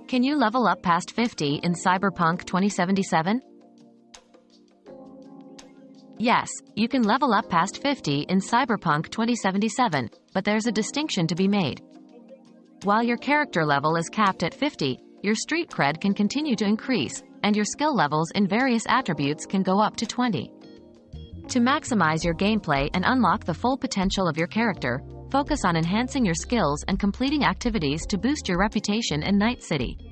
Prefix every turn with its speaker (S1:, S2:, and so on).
S1: Can you level up past 50 in Cyberpunk 2077? Yes, you can level up past 50 in Cyberpunk 2077, but there's a distinction to be made. While your character level is capped at 50, your street cred can continue to increase, and your skill levels in various attributes can go up to 20. To maximize your gameplay and unlock the full potential of your character, focus on enhancing your skills and completing activities to boost your reputation in Night City.